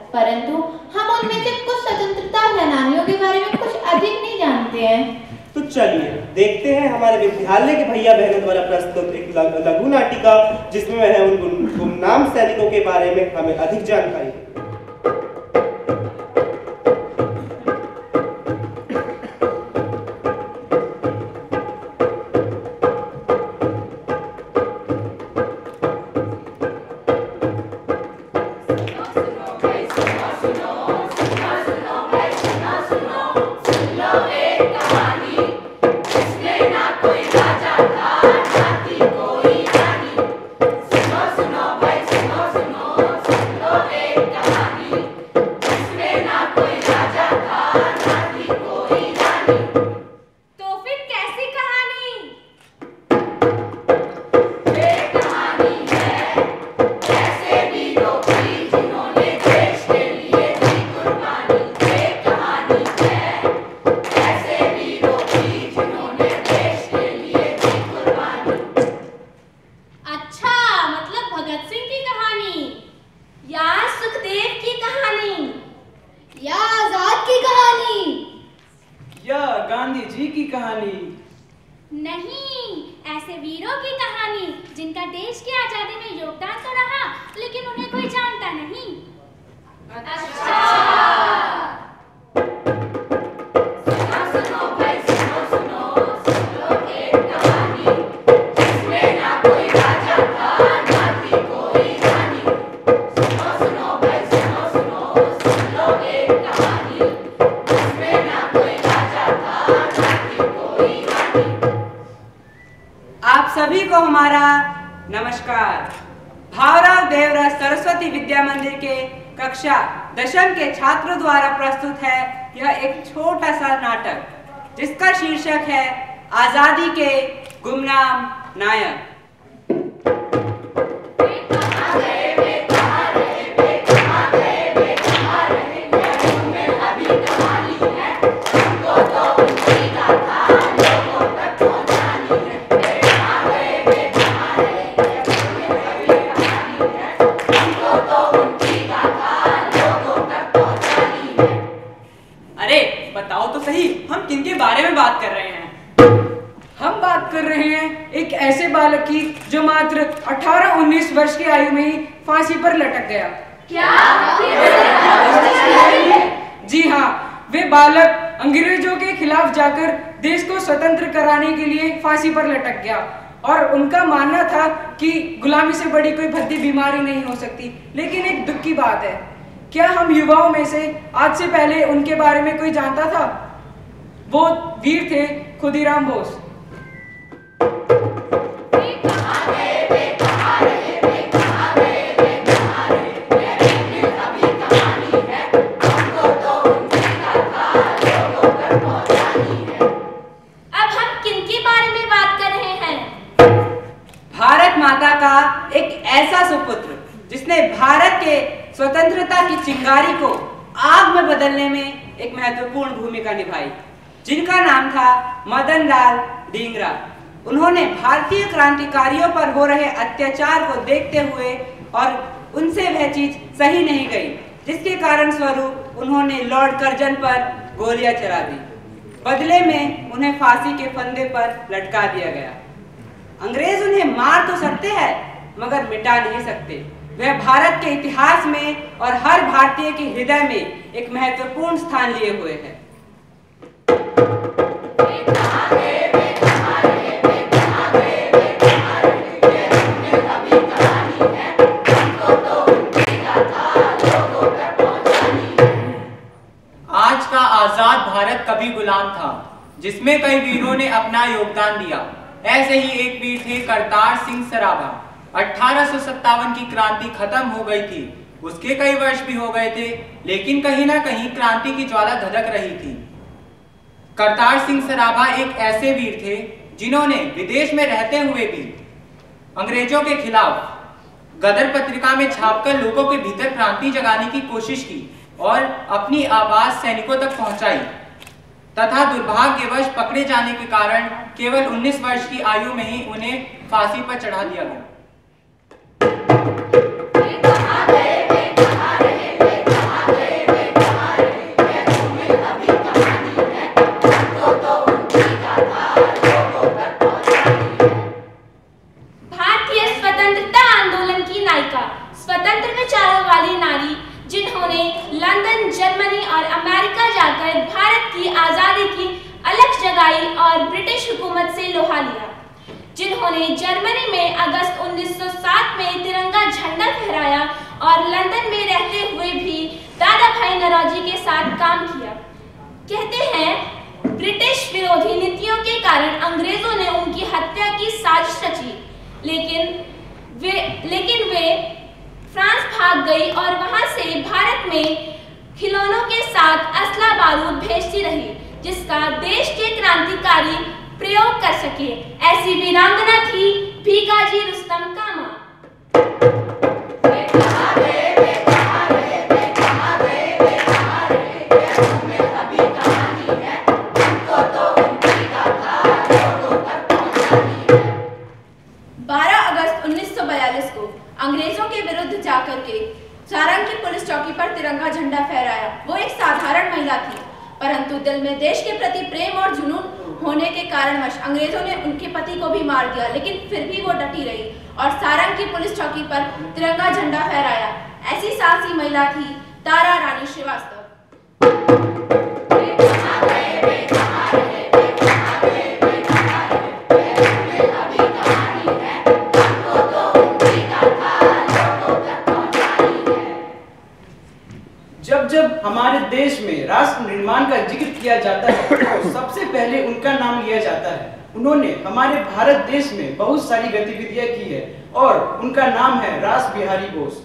परंतु हम उनमें से कुछ स्वतंत्रता सेनानियों के बारे में कुछ अधिक नहीं जानते हैं। तो चलिए देखते हैं हमारे विद्यालय के भैया बहनों द्वारा प्रस्तुत एक लघु नाटिका, जिसमें है उन गुमनाम सैनिकों के बारे में हमें अधिक जानकारी। सभी को हमारा नमस्कार। भावराव देवराज सरस्वती विद्या मंदिर के कक्षा 10वीं के छात्रों द्वारा प्रस्तुत है यह एक छोटा सा नाटक, जिसका शीर्षक है आजादी के गुमनाम नायक। हम किनके बारे में बात कर रहे हैं? हम बात कर रहे हैं एक ऐसे बालक की जो मात्र 18-19 वर्ष की आयु में ही फांसी पर लटक गया। क्या? जी हाँ, वे बालक अंग्रेजों के खिलाफ जाकर देश को स्वतंत्र कराने के लिए फांसी पर लटक गया और उनका मानना था कि गुलामी से बड़ी कोई भद्दी बीमारी नहीं हो सकती। लेकिन एक दुख की बात है, क्या हम युवाओं में से आज से पहले उनके बारे में कोई जानता था? वो वीर थे खुदीराम बोस। भारत माता का एक ऐसा सुपुत्र जिसने भारत के स्वतंत्रता की चिंगारी को आग में बदलने में एक महत्वपूर्ण भूमिका निभाई, जिनका नाम था मदन लाल ढींगरा। उन्होंने भारतीय क्रांतिकारियों पर हो रहे अत्याचार को देखते हुए और उनसे वह चीज सही नहीं गई, जिसके कारण स्वरूप उन्होंने लॉर्ड कर्जन पर गोलियां चला दी। बदले में उन्हें फांसी के फंदे पर लटका दिया गया। अंग्रेज उन्हें मार तो सकते हैं मगर मिटा नहीं सकते। वह भारत के इतिहास में और हर भारतीय के हृदय में एक महत्वपूर्ण स्थान लिए हुए हैं। आज का आजाद भारत कभी गुलाम था, जिसमें कई वीरों ने अपना योगदान दिया। ऐसे ही एक वीर थे करतार सिंह सराभा। 1857 की क्रांति खत्म हो गई थी, उसके कई वर्ष भी हो गए थे, लेकिन कहीं ना कहीं क्रांति की ज्वाला धधक रही थी। करतार सिंह सराभा एक ऐसे वीर थे जिन्होंने विदेश में रहते हुए भी अंग्रेजों के खिलाफ गदर पत्रिका में छापकर लोगों के भीतर क्रांति जगाने की कोशिश की और अपनी आवाज सैनिकों तक पहुंचाई, तथा दुर्भाग्यवश पकड़े जाने के कारण केवल 19 वर्ष की आयु में ही उन्हें फांसी पर चढ़ा दिया गया। नायिका, स्वतंत्र विचारों वाली नारी, जिन्होंने लंदन, जर्मनी और अमेरिका जाकर भारत की आज़ादी की अलख जगाई और ब्रिटिश हुकूमत से लोहा लिया, जिन्होंने जर्मनी में अगस्त 1907 में तिरंगा झंडा फहराया और लंदन में रहते हुए भी दादा भाई नौरोजी के साथ काम किया। कहते हैं ब्रिटिश विरोधी नीतियों के कारण अंग्रेजों ने उनकी हत्या की साजिश रची, लेकिन वे फ्रांस भाग गई और वहां से भारत में खिलौनों के साथ असला बारूद भेजती रही, जिसका देश के क्रांतिकारी प्रयोग कर सके। ऐसी वीरांगना थी भीकाजी रुस्तम कामा। अंग्रेजों के विरुद्ध जाकर के सारंग की पुलिस चौकी पर तिरंगा झंडा फहराया। वो एक साधारण महिला थी, परंतु दिल में देश के प्रति प्रेम और जुनून होने के कारणवश अंग्रेजों ने उनके पति को भी मार दिया, लेकिन फिर भी वो डटी रही और सारंग की पुलिस चौकी पर तिरंगा झंडा फहराया। ऐसी साहसी महिला थी तारा रानी श्रीवास्तव। जब हमारे देश में राष्ट्र निर्माण का जिक्र किया जाता है तो सबसे पहले उनका नाम लिया जाता है। उन्होंने हमारे भारत देश में बहुत सारी गतिविधियां की है और उनका नाम है Ras Behari Bose.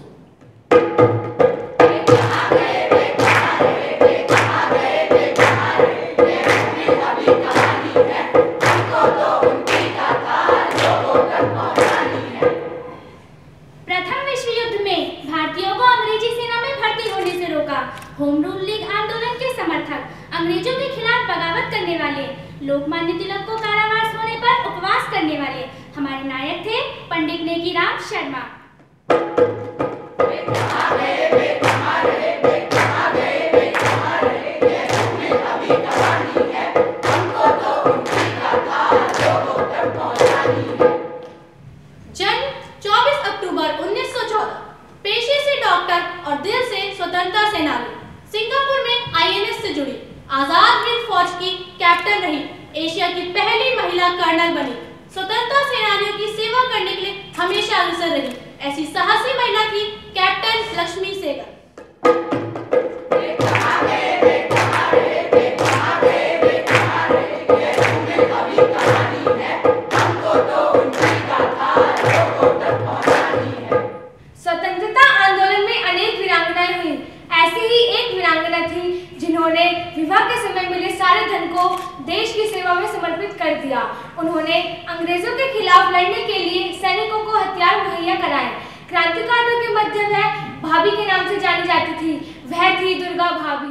Home rule league आंदोलन के समर्थक, अंग्रेजों के खिलाफ बगावत करने वाले, लोकमान्य तिलक को कारावास होने पर उपवास करने वाले हमारे नायक थे पंडित नेकीराम शर्मा। जन्म 24 अक्टूबर 1914, पेशे से डॉक्टर और दिल से स्वतंत्रता सेनानी। सिंगापुर में आईएनएस से जुड़ी, आजाद हिंद फौज की कैप्टन रही, एशिया की पहली महिला कर्नल बनी, स्वतंत्रता सेनानियों की सेवा करने के लिए हमेशा अग्रसर रही। ऐसी साहसी महिला थी कैप्टन लक्ष्मी सेहगल। स्वतंत्रता आंदोलन में अनेक वीरांगनाएं हुई। ऐसी ही एक वीरांगना थी जिन्होंने विवाह के समय मिले सारे धन को देश की सेवा में समर्पित कर दिया। उन्होंने अंग्रेजों के खिलाफ लड़ने के लिए सैनिकों को हथियार मुहैया कराए। क्रांतिकारियों के मध्य वह भाभी के नाम से जानी जाती थी। वह थी दुर्गा भाभी।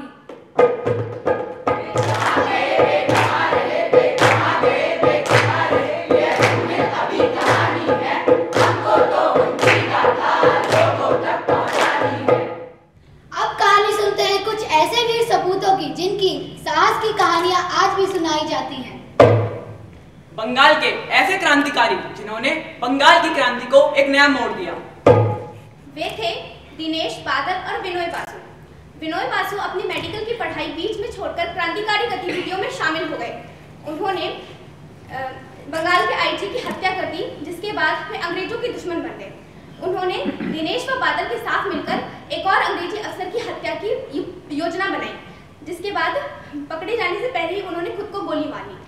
जिनकी साहस की कहानियां आज भी सुनाई जाती हैं। बंगाल के ऐसे क्रांतिकारी जिन्होंने बंगाल की क्रांति को एक नया मोड़ दिया। वे थे दिनेश बादल और विनोय बासु। विनोय बासु अपनी मेडिकल की पढ़ाई बीच में छोड़कर क्रांतिकारी गतिविधियों में शामिल हो गए। उन्होंने बंगाल के आईजी की हत्या कर दी, जिसके बाद वे अंग्रेजों के दुश्मन बन गए। उन्होंने दिनेश व बादल के साथ मिलकर एक और अंग्रेजी अफसर की हत्या की योजना बनाई, जिसके बाद पकड़े जाने से पहले ही उन्होंने खुद को गोली मार ली।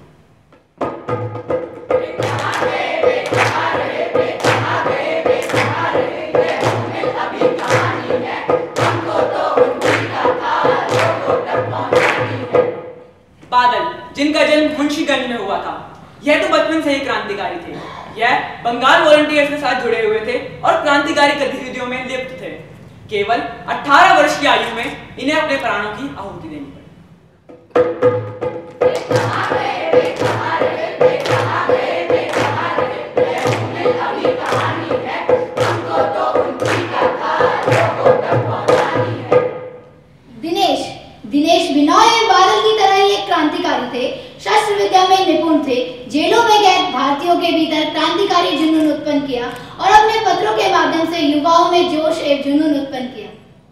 बादल, जिनका जन्म मुंशीगंज में हुआ था, यह तो बचपन से ही क्रांतिकारी थे। यह बंगाल वॉलंटियर्स के साथ जुड़े हुए थे और क्रांतिकारी गतिविधियों में लिप्त थे। केवल 18 वर्ष की आयु में इन्हें अपने प्राणों की आहुति देनी पड़ी। दिनेश बिनोय बादल की तरह ही एक क्रांतिकारी थे। शस्त्र विद्या में निपुण थे। जेलों में गैर भारतीयों के भीतर क्रांतिकारी जुनून उत्पन्न किया और अब ने पत्रों के माध्यम से युवाओं में जोश एवं जुनून उत्पन्न किया।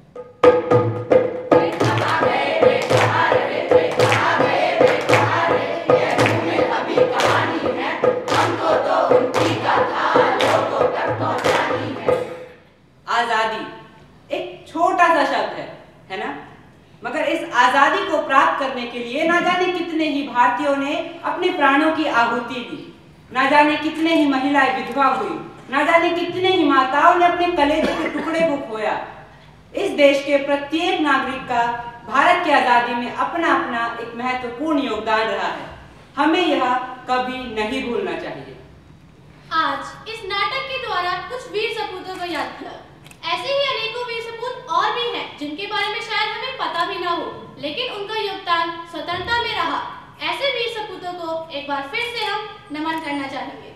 आजादी एक छोटा सा शब्द है ना? मगर इस आजादी को प्राप्त करने के लिए ना जाने कितने ही भारतीयों ने अपने प्राणों की आहुति दी, ना जाने कितने ही महिलाएं विधवा हुई, ना जाने कितने ही माताओं ने अपने कलेजे के टुकड़े को खोया। इस देश के प्रत्येक नागरिक का भारत की आजादी में अपना अपना एक महत्वपूर्ण योगदान रहा है। हमें यह कभी नहीं भूलना चाहिए। आज इस नाटक के द्वारा कुछ वीर सपूतों को याद किया। ऐसे ही अनेकों वीर सपूत और भी हैं जिनके बारे में शायद हमें पता भी ना हो, लेकिन उनका योगदान स्वतंत्रता में रहा। ऐसे वीर सपूतों को एक बार फिर से हम नमन करना चाहेंगे।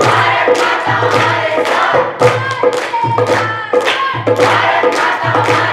भारत माता हमारे